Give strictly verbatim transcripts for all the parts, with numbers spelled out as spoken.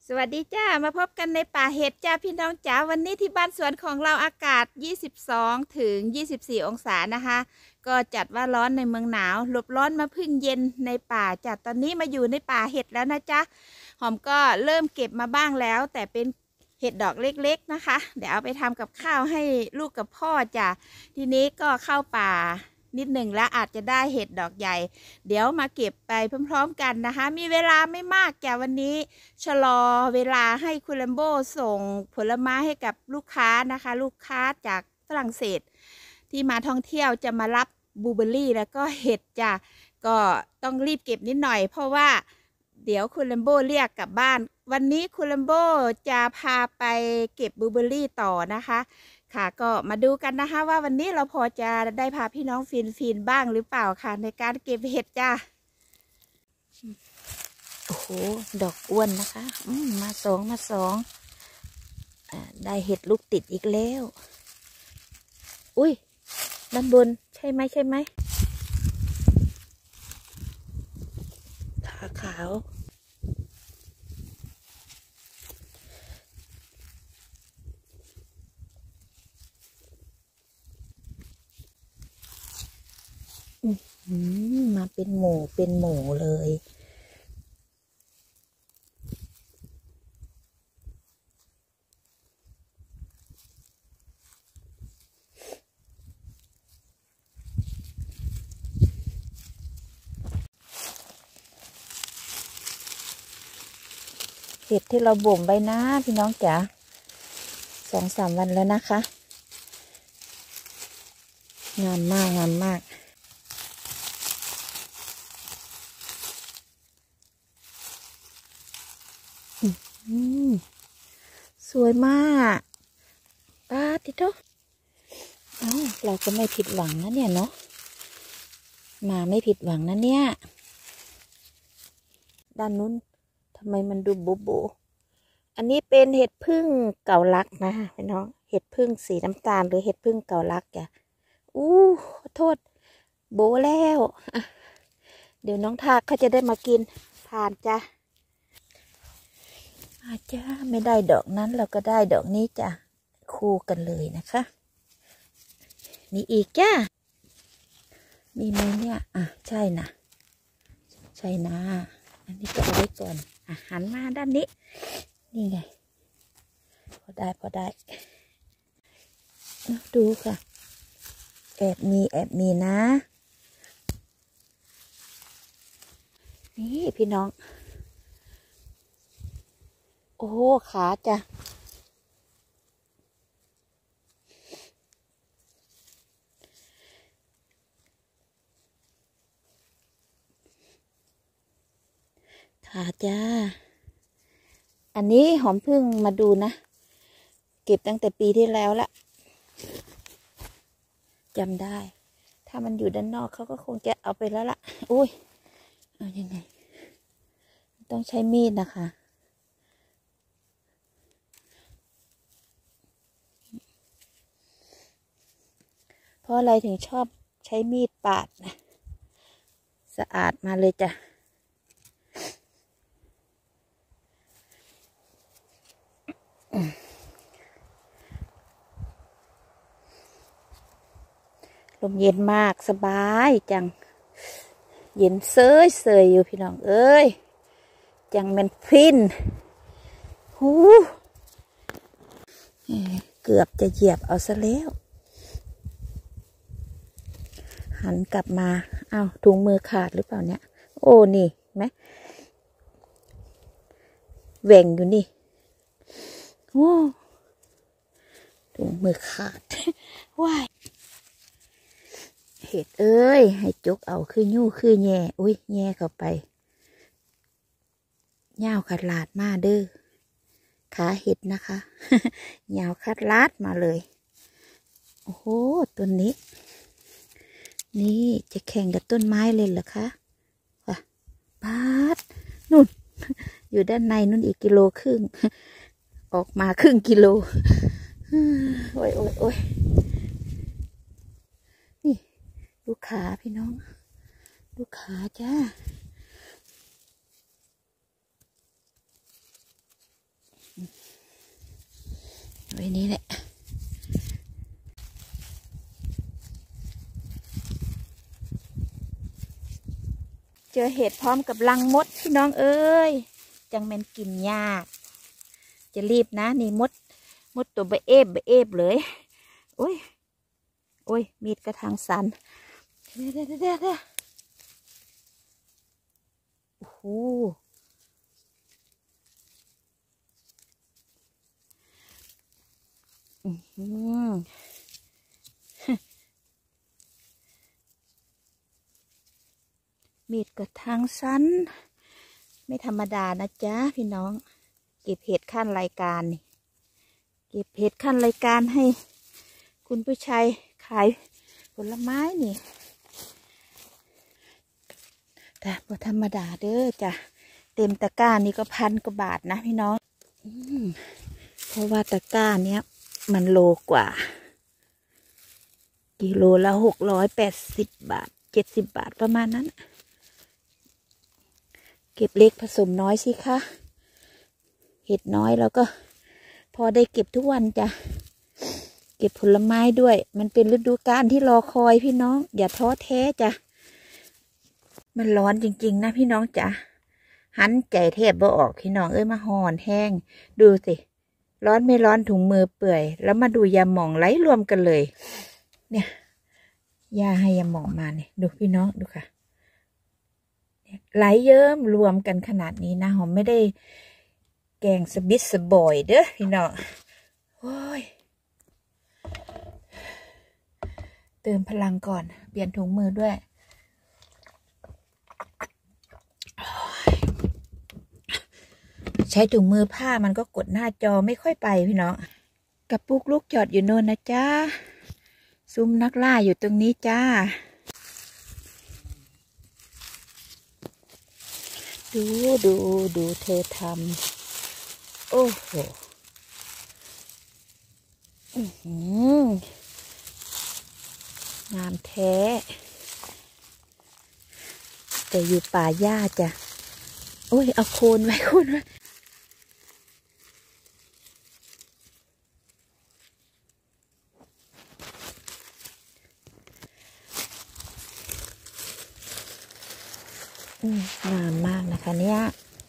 สวัสดีจ้ามาพบกันในป่าเห็ดจ้าพี่น้องจ๋าวันนี้ที่บ้านสวนของเราอากาศยี่สิบสองถึงยี่สิบสี่องศานะคะก็จัดว่าร้อนในเมืองหนาวหลบร้อนมาพึ่งเย็นในป่าจัดตอนนี้มาอยู่ในป่าเห็ดแล้วนะจ๊ะหอมก็เริ่มเก็บมาบ้างแล้วแต่เป็นเห็ดดอกเล็กๆนะคะเดี๋ยวเอาไปทำกับข้าวให้ลูกกับพ่อจ้ะทีนี้ก็เข้าป่านิดหนึ่งแล้วอาจจะได้เห็ดดอกใหญ่เดี๋ยวมาเก็บไปพร้อมๆกันนะคะมีเวลาไม่มากจ้ะวันนี้ชะลอเวลาให้คุณแลมโบส่งผลไม้ให้กับลูกค้านะคะลูกค้าจากฝรั่งเศสที่มาท่องเที่ยวจะมารับบลูเบอร์รี่แล้วก็เห็ดจ้ะก็ต้องรีบเก็บนิดหน่อยเพราะว่าเดี๋ยวคุณแลมโบเรียกกลับบ้านวันนี้คุณแลมโบจะพาไปเก็บบลูเบอร์รี่ต่อนะคะค่ะก็มาดูกันนะคะว่าวันนี้เราพอจะได้พาพี่น้องฟินฟินบ้างหรือเปล่าค่ะในการเก็บเห็ดจ้าโอ้โหดอกอ้วนนะคะอืมมาสองมาสองอ่าได้เห็ดลูกติดอีกแล้วอุ้ยด้านบนใช่ไหมใช่ไหมขาขาวมาเป็นหมูเป็นหมูเลยเห็ดที่เราบ่มไว้นะพี่น้องจ๋าสองสามวันแล้วนะคะงามมากงามมากอืมสวยมากป้าติโตเอ้าเราก็ไม่ผิดหวังนะเนี่ยเนาะมาไม่ผิดหวังนะเนี่ยด้านนู้นทำไมมันดูโบโบอันนี้เป็นเห็ดพึ่งเก่าลักนะพี่น้องเห็ดพึ่งสีน้ำตาลหรือเห็ดพึ่งเก่าลักจ้ะอู้โทษโบแล้วเดี๋ยวน้องทากเขาจะได้มากินผ่านจ้ะอาจ้าไม่ได้ดอกนั้นเราก็ได้ดอกนี้จ้ะคู่กันเลยนะคะนี่อีกจ้ามีไหมเนี่ยอ่ะใช่นะใช่นะอันนี้ก็เอาไว้ก่อนอ่ะหันมาด้านนี้นี่ไงพอได้พอได้ดูค่ะแอบมีแอบมีนะนี่พี่น้องโอ้ขาจ้ะขาจ้าอันนี้หอมพึ่งมาดูนะเก็บตั้งแต่ปีที่แล้วละจำได้ถ้ามันอยู่ด้านนอกเขาก็คงจะเอาไปแล้วละอุ้ยเอายังไงต้องใช้มีดนะคะเพราะอะไรถึงชอบใช้มีดปาดนะสะอาดมาเลยจ้ะลมเย็นมากสบายจังเย็นเซยเซยอยู่พี่น้องเอ้ยจังเป็นพินหูเกือบจะเหยียบเอาซะแล้วหันกลับมาอ้าวถุงมือขาดหรือเปล่าเนี่ยโอ้นี่ไหมแหว่งอยู่นี่โอ้ถุงมือขาดว้ายเห็ดเอ้ยให้จุกเอาคือยู่คือแง่อุ้ยแง่เข้าไปยาวขาดลาดมาเด้อขาเห็ดนะคะยาวขาดลาดมาเลยโอ้โหต้นนี้นี่จะแข่งกับต้นไม้เลยเหรอคะว่ะปาดนู่นอยู่ด้านในนู่นอีกกิโลครึ่งออกมาครึ่งกิโลโอ้ยโอ้ยโอ้ยนี่ดูขาพี่น้องดูขาจ้าไว้นี้แหละเจอเห็ดพร้อมกับรังมดพี่น้องเอ้ยจังแม่นกินยากจะรีบนะนี่มดมดตัวเบเอฟเบเอฟเลยโอ้ยโอ้ยมีดกระทางสันเด้อเด้อเด้อเด้อโอ้โหอืมมีดกระทางสันไม่ธรรมดานะจ๊ะพี่น้องเก็บเห็ดขั้นรายการนี่เก็บเห็ดขั้นรายการให้คุณผู้ชายขายผลไม้นี่แต่พอธรรมดาเด้อจ้ะเต็มตะกร้านี่ก็พันกว่าบาทนะพี่น้องอืมเพราะว่าตะกร้าเนี้ยมันโลกว่ากิโลละหกร้อยแปดสิบบาทเจ็ดสิบบาทประมาณนั้นเก็บเล็กผสมน้อยสิคะเห็ดน้อยแล้วก็พอได้เก็บทุกวันจ้ะเก็บผลไม้ด้วยมันเป็นฤดูกาลที่รอคอยพี่น้องอย่าท้อแท้จ้ะมันร้อนจริงๆนะพี่น้องจ้ะหันใจแทบบ่ออกพี่น้องเอ้ยมาห่อนแห้งดูสิร้อนไม่ร้อนถุงมือเปื่อยแล้วมาดูยาหม่องไหลรวมกันเลยเนี่ยยาให้ยาหม่องมาเนี่ยดูพี่น้องดูค่ะไหลเยิ้มรวมกันขนาดนี้นะหอมไม่ได้แกงสบิดสบอยเด้อพี่น้องโอ้ยเติมพลังก่อนเปลี่ยนถุงมือด้วยใช้ถุงมือผ้ามันก็กดหน้าจอไม่ค่อยไปพี่น้องกระปุกลูกจอดอยู่โน่นนะจ้าซุ้มนักล่าอยู่ตรงนี้จ้าดูดูดูเธอทำโอ้โหงามแท้แต่อยู่ป่าหญ้าจ้ะโอ้ยเอาโคนไว้โคนไว้งามมากนะคะเนี่ย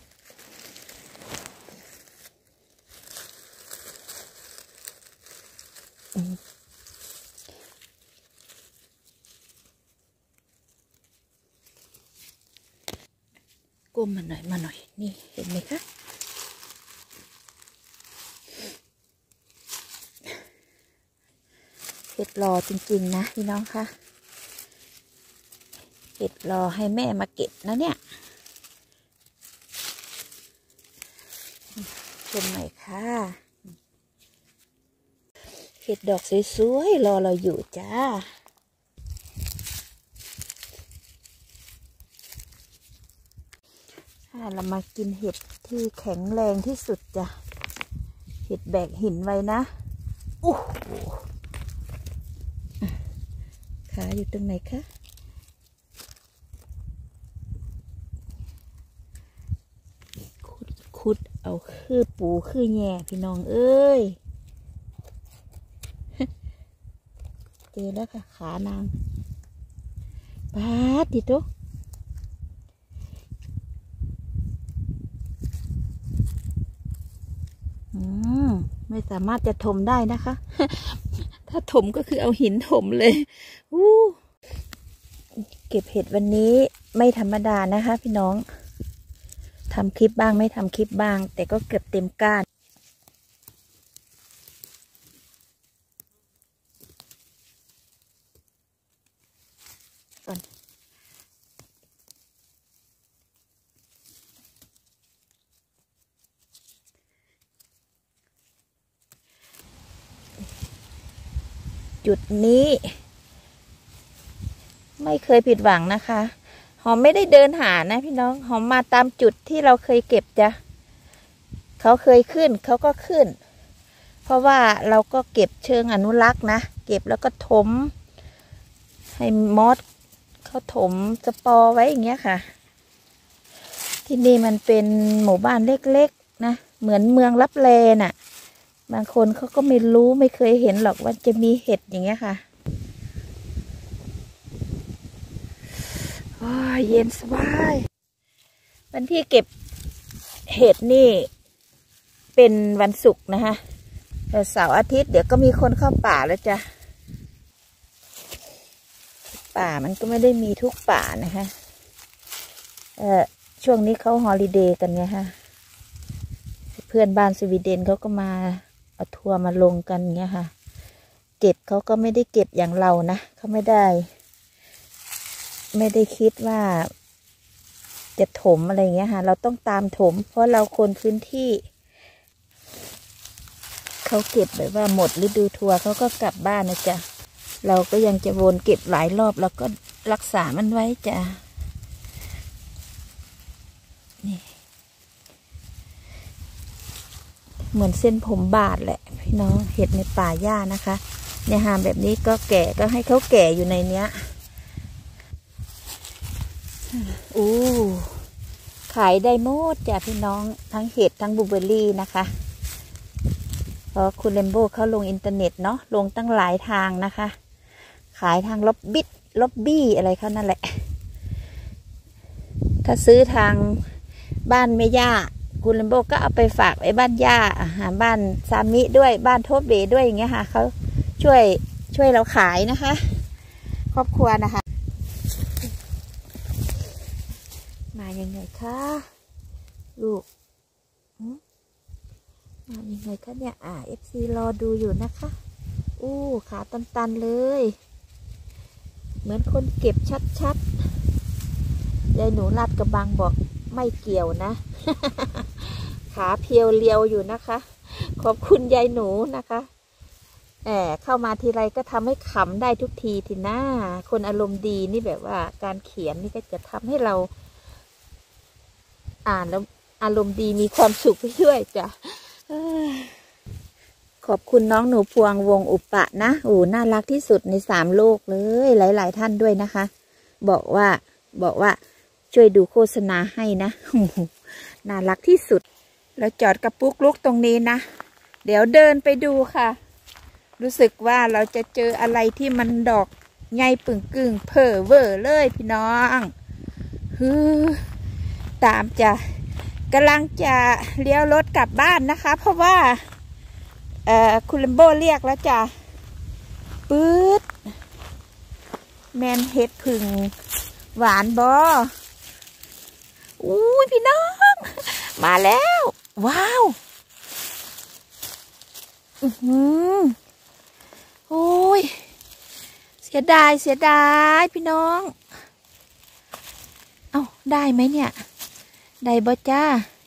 ก้มมาหน่อยมาหน่อยนี่เห็นไหมคะเห็ดรอจริงๆนะพี่น้องคะเห็ดรอให้แม่มาเก็บนะเนี่ยชมหน่อยค่ะเห็ดดอกสวยๆรอเราอยู่จ้าเรามากินเห็ดที่แข็งแรงที่สุดจ้ะเห็ดแบกหินไว้นะโอ้โหขาอยู่ตรงไหนคะขุดขุดเอาคือปูคือแง่พี่น้องเอ้ยเจอแล้วค่ะขานางปาดดิโตไม่สามารถจะถมได้นะคะถ้าถมก็คือเอาหินถมเลยอู้เก็บเห็ดวันนี้ไม่ธรรมดานะคะพี่น้องทำคลิปบ้างไม่ทำคลิปบ้างแต่ก็เกือบเต็มก้านก่อนจุดนี้ไม่เคยผิดหวังนะคะหอมไม่ได้เดินหานะพี่น้องหอมมาตามจุดที่เราเคยเก็บจ้ะเขาเคยขึ้นเขาก็ขึ้นเพราะว่าเราก็เก็บเชิงอนุรักษ์นะเก็บแล้วก็ถมให้มอสเขาถมสปอร์ไว้อย่างเงี้ยค่ะที่นี่มันเป็นหมู่บ้านเล็กๆนะเหมือนเมืองลับแลน่ะบางคนเขาก็ไม่รู้ไม่เคยเห็นหรอกว่าจะมีเห็ดอย่างเงี้ยค่ะโอ้ยเย็นสบายวันที่เก็บเห็ดนี่เป็นวันศุกร์นะคะแต่เสาร์อาทิตย์เดี๋ยวก็มีคนเข้าป่าแล้วจ้ะป่ามันก็ไม่ได้มีทุกป่านะคะเอ่อช่วงนี้เขาฮอลิเดย์กันไงคะเพื่อนบ้านสวีเดนเขาก็มาเอาทัวร์มาลงกันเงี้ยค่ะเก็บเขาก็ไม่ได้เก็บอย่างเรานะเขาไม่ได้ไม่ได้คิดว่าจะถมอะไรเงี้ยค่ะเราต้องตามถมเพราะเราคนพื้นที่เขาเก็บแบบว่าหมดฤดูทัวร์เขาก็กลับบ้านนะจ๊ะเราก็ยังจะวนเก็บหลายรอบแล้วก็รักษามันไว้จ้ะนี่เหมือนเส้นผมบาดแหละพี่น้องเห็ดในป่าหญ้านะคะเนี่ยหามแบบนี้ก็แก่ก็ให้เขาแก่อยู่ในเนี้ยอู้ขายได้หมดจ้ะพี่น้องทั้งเห็ดทั้งบลูเบอร์รี่นะคะเพราะคุณเลมโบเขาลงอินเทอร์เน็ตเนาะลงตั้งหลายทางนะคะขายทางล็อบบิทล็อบบี้อะไรเขานั่นแหละถ้าซื้อทางบ้านแม่ย่าคุณเลมโบก็เอาไปฝากไว้บ้านย่าหาบ้านซามิด้วยบ้านโทบเบด้วยอย่างเงี้ยค่ะเขาช่วยช่วยเราขายนะคะครอบครัวนะคะมายังไงคะลูกมายังไงคะเนี่ยอ่าเอฟซีรอดูอยู่นะคะอู้ขาตันๆเลยเหมือนคนเก็บชัดๆยายหนูลาดกระบังบอกไม่เกี่ยวนะ ขาเพียวเลียวอยู่นะคะขอบคุณยายหนูนะคะแอบเข้ามาทีไรก็ทำให้ขำได้ทุกทีทีหน้าคนอารมณ์ดีนี่แบบว่าการเขียนนี่ก็จะทำให้เราอ่านแล้วอารมณ์ดีมีความสุขไปด้วยจ้ะขอบคุณน้องหนูพวงวงอุปะนะโอ้น่ารักที่สุดในสามโลกเลยหลายๆท่านด้วยนะคะบอกว่าบอกว่าช่วยดูโฆษณาให้นะน่ารักที่สุดแล้วจอดกระปุกลุกตรงนี้นะเดี๋ยวเดินไปดูค่ะรู้สึกว่าเราจะเจออะไรที่มันดอกใหญ่ปึ่งกึ่งเผ่อเวอร์เลยพี่น้องฮือตามจะกำลังจะเลี้ยวรถกลับบ้านนะคะเพราะว่าเอ่อคุณลัมโบเรียกแล้วจ้ะปื๊ดแมนเห็ดผึ่งหวานบออุ้ยพี่น้องมาแล้วว้าวอือหือโอ้ยเสียดายเสียดายพี่น้องเอ้าได้ไหมเนี่ยได้บ่จ้า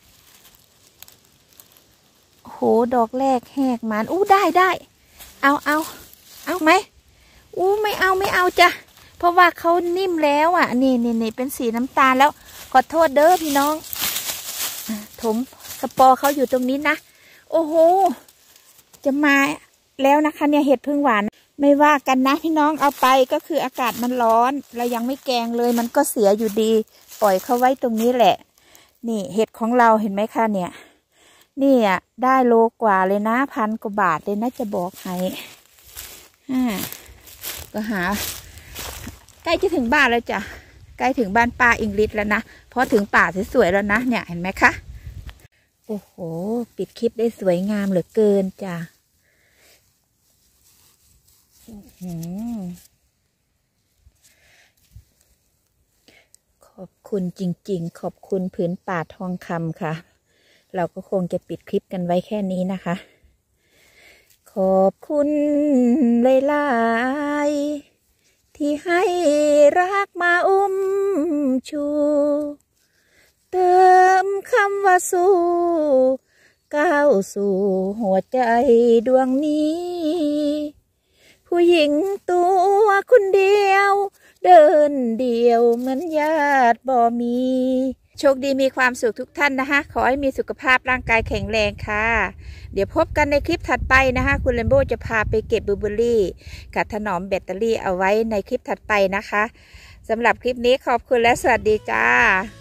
โหดอกแรกแหกมันอู้ได้ได้เอาเอาเอาไหมอู้ไม่เอาไม่เอาจ้ะเพราะว่าเขานิ่มแล้วอ่ะนี่นี่นี่เป็นสีน้ำตาลแล้วขอโทษเด้อพี่น้องถมสปอร์เขาอยู่ตรงนี้นะโอ้โหจะมาแล้วนะคะเนี่ยเห็ดพึ่งหวานไม่ว่ากันนะพี่น้องเอาไปก็คืออากาศมันร้อนเรายังไม่แกงเลยมันก็เสียอยู่ดีปล่อยเขาไว้ตรงนี้แหละนี่เห็ดของเราเห็นไหมคะเนี่ยนี่อ่ะได้โลกว่าเลยนะพันกว่าบาทเลยนะจะบอกให้อ่าก็หาใกล้จะถึงบ้านแล้วจ้ะใกล้ถึงบ้านป้าอิงลิศแล้วนะเพราะถึงป่าสวยๆแล้วนะเนี่ยเห็นไหมคะโอ้โหปิดคลิปได้สวยงามเหลือเกินจ้ะขอบคุณจริงๆขอบคุณผืนป่าทองคำค่ะเราก็คงจะปิดคลิปกันไว้แค่นี้นะคะขอบคุณหลายๆที่ให้รักมาอุ้มชูเติมคำว่าสู้ก้าวสู่หัวใจดวงนี้ผู้หญิงตัวคนเดียวเดินเดียวเหมือนญาติบ่มีโชคดีมีความสุขทุกท่านนะคะขอให้มีสุขภาพร่างกายแข็งแรงค่ะเดี๋ยวพบกันในคลิปถัดไปนะคะคุณเลมโบจะพาไปเก็บบลูเบอร์รี่กับถนอมแบตเตอรี่เอาไว้ในคลิปถัดไปนะคะสำหรับคลิปนี้ขอบคุณและสวัสดีจ้า